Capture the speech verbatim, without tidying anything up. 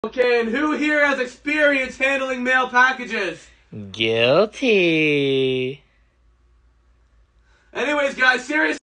Okay, and who here has experience handling mail packages? Guilty. Anyways, guys, seriously.